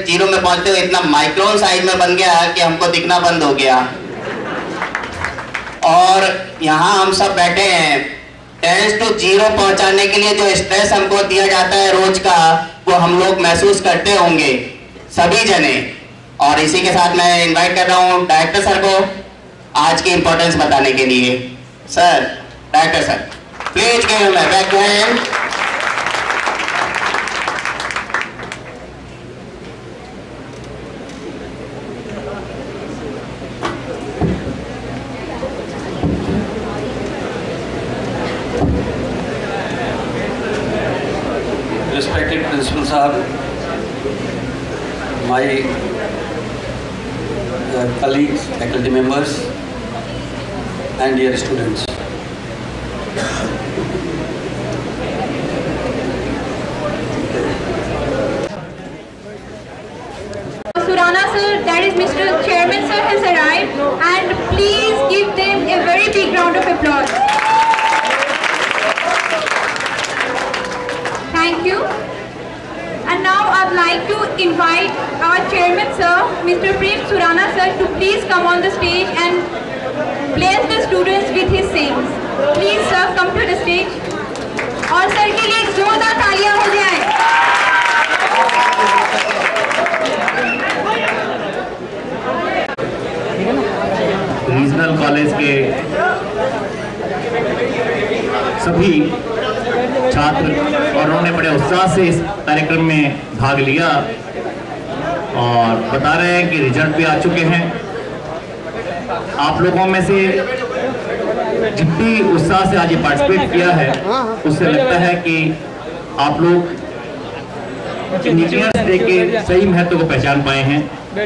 Zero में पहुंचते हुए इतना माइक्रोन साइज में बन गया कि हमको दिखना बंद हो गया। और यहाँ हम सब बैठे हैं, 10 to 0 पहुंचाने के लिए जो स्ट्रेस हमको दिया जाता है रोज का, वो हम लोग महसूस करते होंगे सभी जने। और इसी के साथ मैं इनवाइट कर रहा हूँ डायरेक्टर सर को आज की इंपॉर्टेंस बताने के लिए। Sir, director sir, please give him a big hand. Respected Principal Sahab, my colleagues, faculty members, and dear students. Surana sir, that is Mr. Chairman sir, has arrived, and please give them a very big round of applause. Thank you. And now I'd like to invite our chairman sir, Mr. Prem Surana sir, to please come on the stage and bless the students with his sayings. Please sir, come to the stage. और sir के लिए जोरदार तालियां हो जाए। Regional college के सभी छात्र और उन्होंने बड़े उत्साह से इस कार्यक्रम में भाग लिया और बता रहे हैं कि रिजल्ट भी आ चुके हैं। आप लोगों में से जितनी उत्साह से आज ये पार्टिसिपेट किया है, उससे लगता है कि आप लोग इंजीनियर्स डे के सही महत्व को पहचान पाए हैं।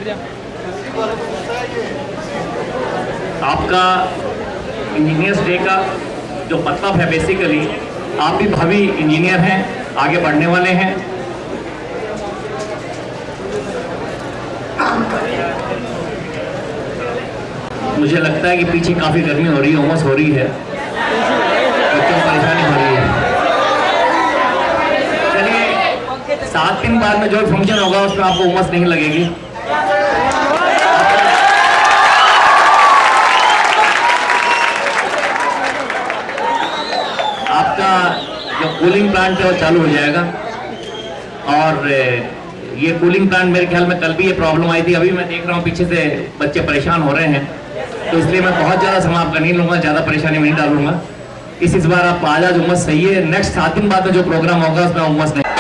आपका इंजीनियर्स डे का जो मतलब है, बेसिकली आप भी भावी इंजीनियर हैं, आगे बढ़ने वाले हैं। मुझे लगता है कि पीछे काफी गर्मी हो रही है, उमस हो रही है, बच्चों को परेशानी हो रही है। चलिए 7 दिन बाद में जो फंक्शन होगा उसमें आपको उमस नहीं लगेगी। आपका जो कूलिंग प्लांट है वो चालू हो जाएगा और ये कूलिंग प्लांट मेरे ख्याल में कल भी ये प्रॉब्लम आई थी। अभी मैं देख रहा हूँ पीछे से बच्चे परेशान हो रहे हैं, तो इसलिए मैं बहुत ज़्यादा समय आपका नहीं लूँगा, ज़्यादा परेशानी में नहीं डालूंगा। इस बार आप आज उमस सही है, नेक्स्ट 7 दिन बाद में जो प्रोग्राम होगा उसमें उमस नहीं।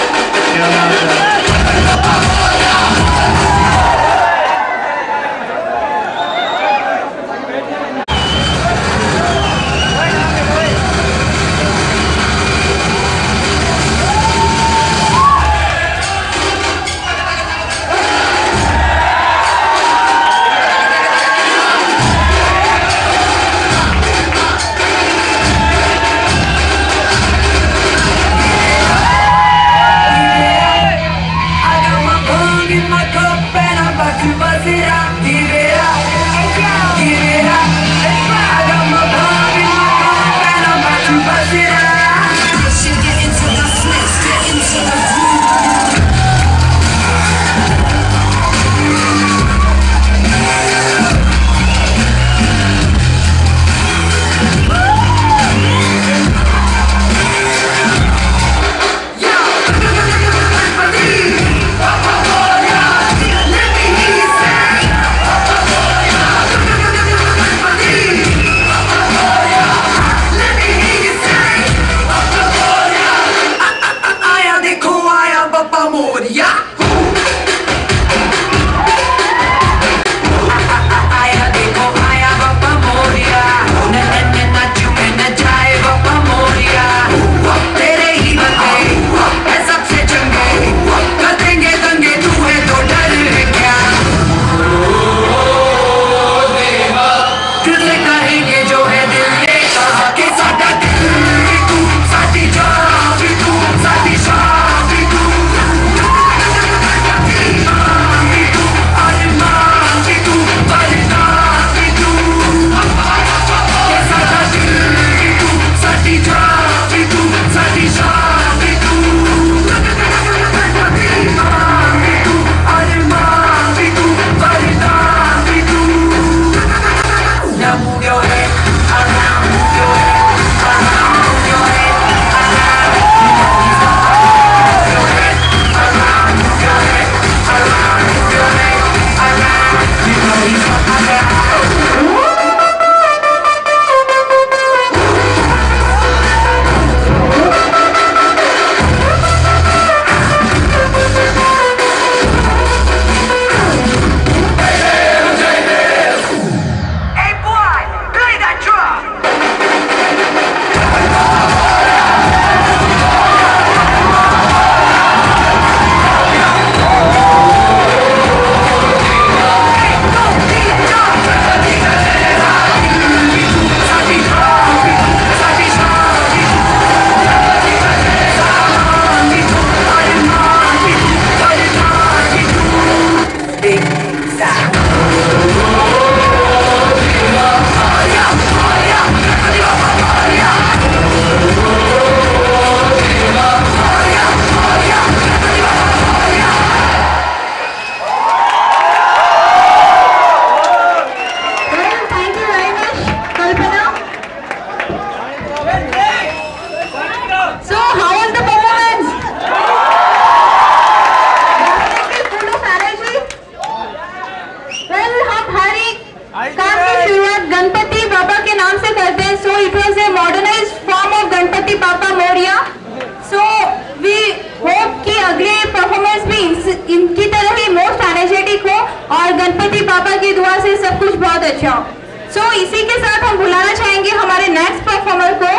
आपकी दुआ से सब कुछ बहुत अच्छा हो। सो इसी के साथ हम बुलाना चाहेंगे हमारे नेक्स्ट परफॉर्मर को।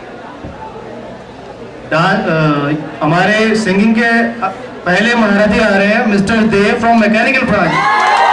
हमारे सिंगिंग के पहले महारथी आ रहे हैं, mister Dev from mechanical branch.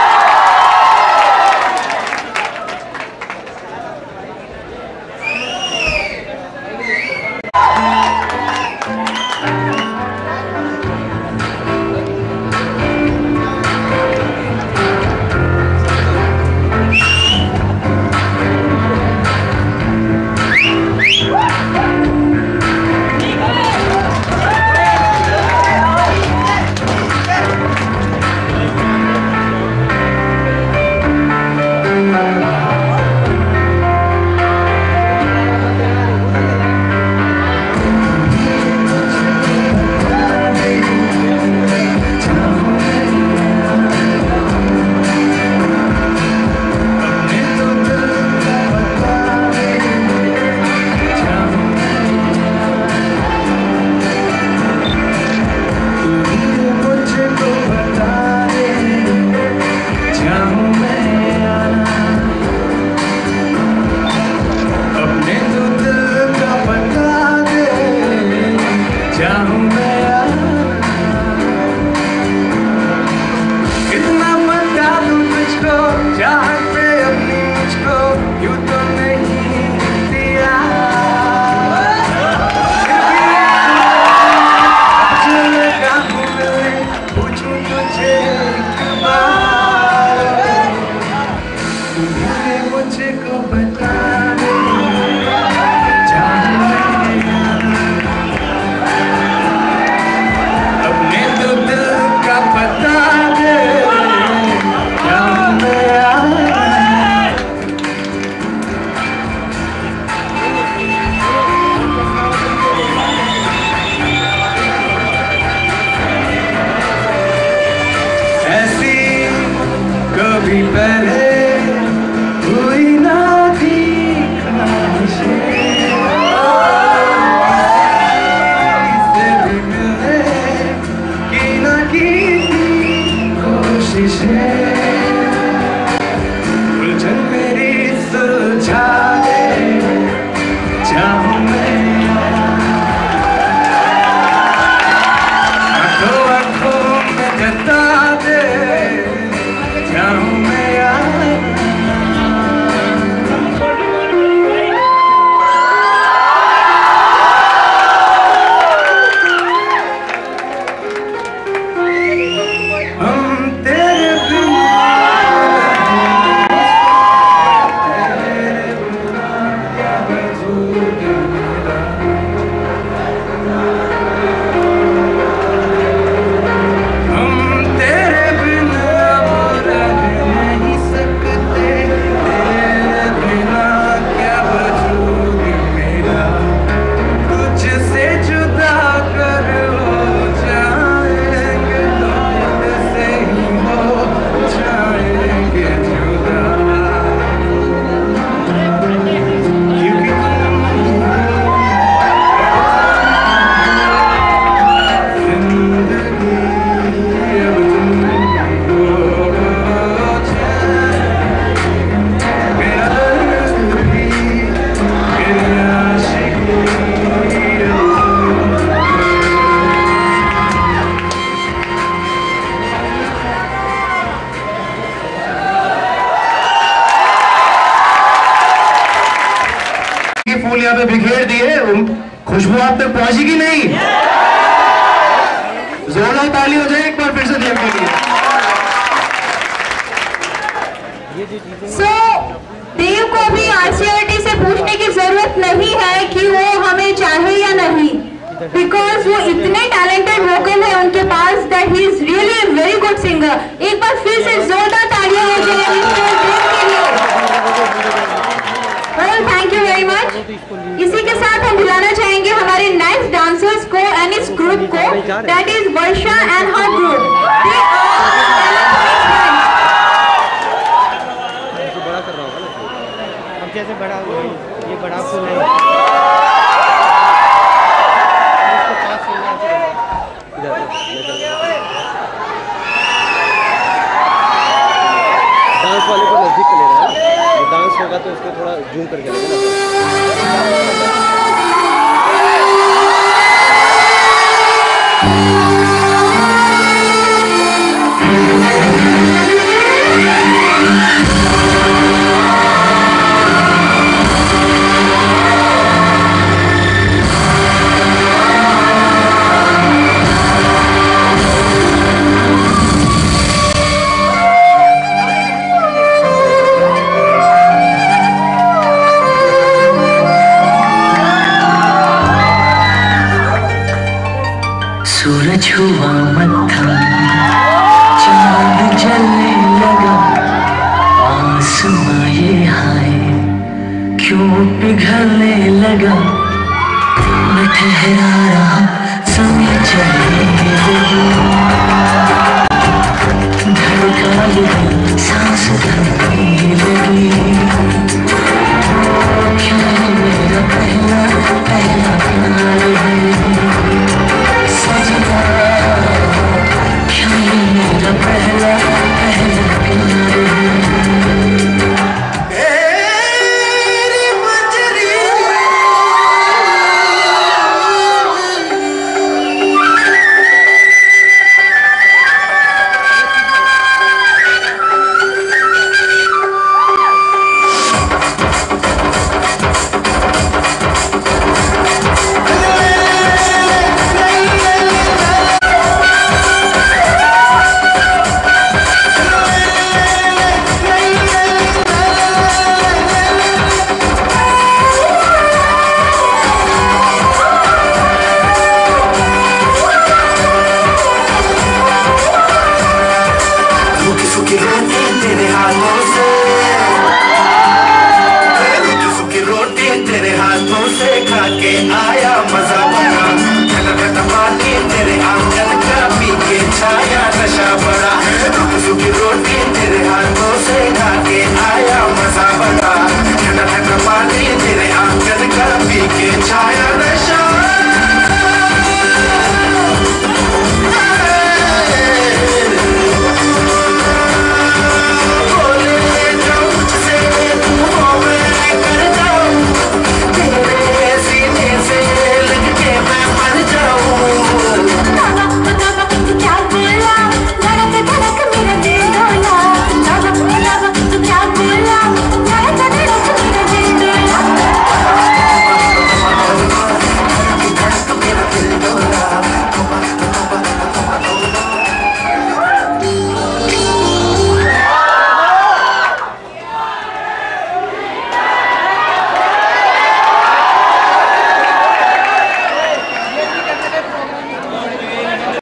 फूल यहाँ पे बिखेर दिए, खुशबू आप तक पहुंची कि नहीं? जोरदार ताली हो जाए एक बार फिर से देव के लिए। So, देव को भी आरसीआरटी से पूछने की जरूरत नहीं है कि वो हमें चाहे या नहीं, बिकॉज वो इतने टैलेंटेड वोकल है उनके पास that he is really a very good singer। एक बार फिर से जोरदार तालियां हो जाए मिस्टर देव के लिए। Well, thank you very much। इसी के साथ हम बुलाना चाहेंगे हमारे नेक्स्ट डांसर्स को एंड इस ग्रुप को, that is Varsha and her group। They are बड़ा कर रहा होगा ना, अब जैसे बड़ा ये बड़ा फूल है, डांस वाले को नज़दीक ले रहा है, जो डांस होगा तो उसको थोड़ा जूम करके लगेगा। सूरज हुआ मत्था, चांद जलने लगा, आसमां ये हाय क्यों पिघलने लगा। मैं ठहरा रहा, समय चलने लगी, धड़का लगी, सांस थमने लगी। क्या मेरा पहला पहला प्यार है सजना, क्या मेरा पहला पहला प्यार है। तेरे हाथों